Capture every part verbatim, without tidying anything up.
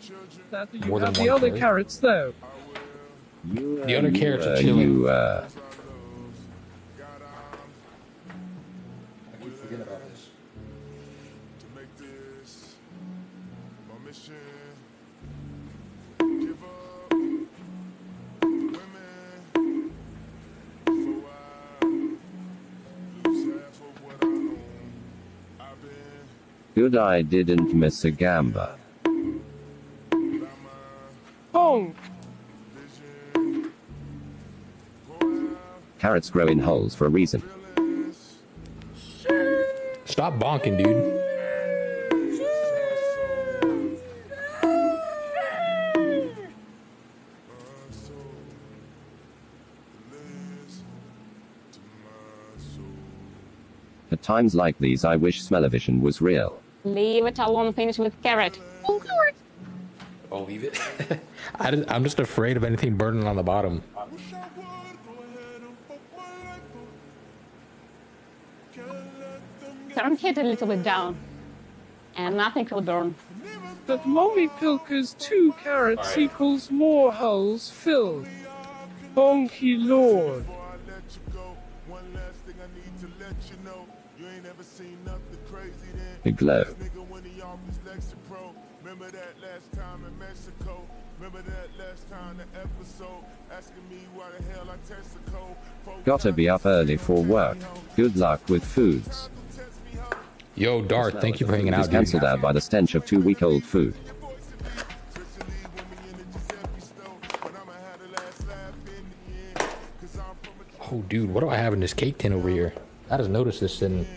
That you More than have the one other carrot? carrots though. You, uh, The other you, carrots are uh, chilling. You, uh, I keep forgetting about this. good I didn't miss a gamba. Bonk. Carrots grow in holes for a reason. Stop bonking, dude. At times like these I wish smell-o-vision was real. Leave it alone, finish with carrot. Oh, carrot. Oh, leave it. I just, I'm just afraid of anything burning on the bottom. Turn it a little bit down. And nothing will burn. But Mommy Pilker's two carrots right. equals more holes filled. Bonky Lord. The glow. Gotta be up early for work. Good luck with foods. Yo, Dart, thank you for hanging out, dude. Cancelled out by the stench of two-week-old food. Oh, dude, what do I have in this cake tin over here? I just noticed this in...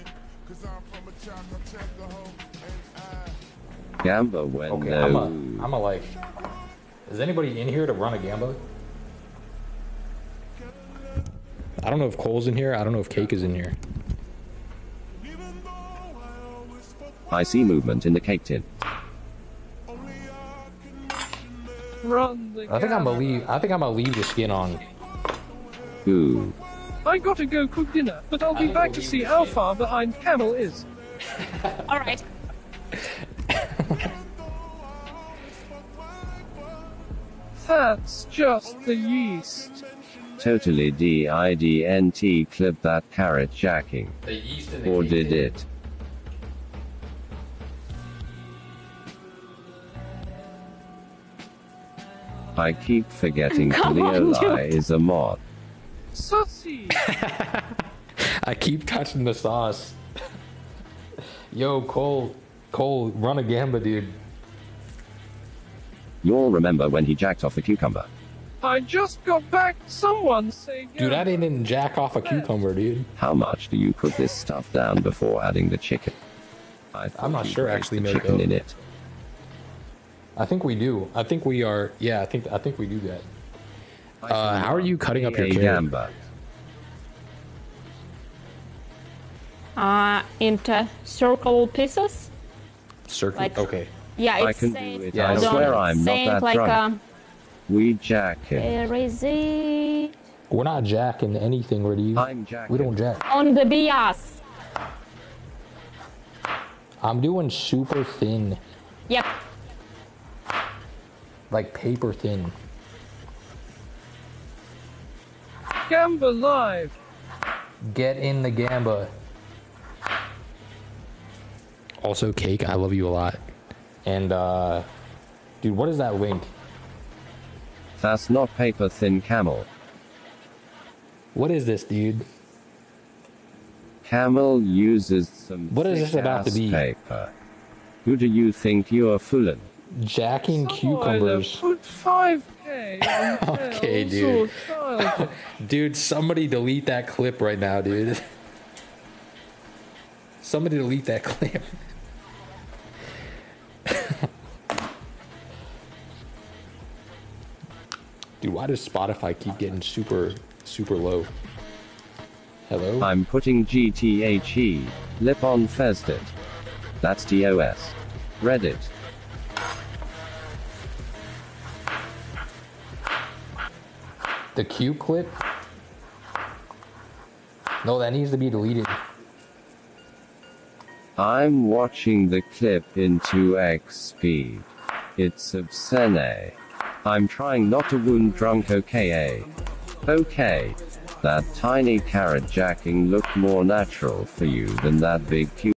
Gamba when okay, no... I'm a, I'm a like... Is anybody in here to run a gamba? I don't know if Cole's in here. I don't know if Cake is in here. I see movement in the cake tin. Run the I think I'm gonna leave. I think I'm gonna leave the skin on. Ooh. I gotta go cook dinner, but I'll be back to see how far behind Camel is. All right. That's just the yeast. Totally didn't clip that carrot jacking. The yeast in the or cake did tin. it? I keep forgetting Cleoli is a mod. Sussy! I keep touching the sauce. Yo, Cole, Cole, run a gamba, dude. You'll remember when he jacked off a cucumber. I just got back. Someone say Dude, I didn't jack off a cucumber, dude. How much do you put this stuff down before adding the chicken? I I'm not sure actually, the Mako. chicken in it. I think we do. I think we are. Yeah, I think I think we do that. Uh, how are you cutting up your carrot? Gamba. Uh, into circle pieces. Circle. Like, okay. Yeah, I it's can saying, do it. Yeah, I don't swear I'm not saying that like drunk. um, We jack it. where is it? We're not jacking anything, are you? I'm jacking. We don't jack. On the bias. I'm doing super thin, Yep. like paper thin. Gamba live. Get in the gamba. Also, Cake, I love you a lot. And, uh, dude, what is that link? That's not paper thin, Camel. What is this, dude? Camel uses some What is this about to be? paper. Who do you think you're fooling? Jacking Someone cucumbers. Put five K on Okay, tails dude. or child. Dude, somebody delete that clip right now, dude. Somebody delete that clip. Dude, why does Spotify keep getting super, super low? Hello? I'm putting G T H E. Lip on Fezdit. That's T O S. Reddit. The Q clip? No, that needs to be deleted. I'm watching the clip in two x speed. It's obscene. I'm trying not to wound drunk, okay? Okay. That tiny carrot jacking looked more natural for you than that big cute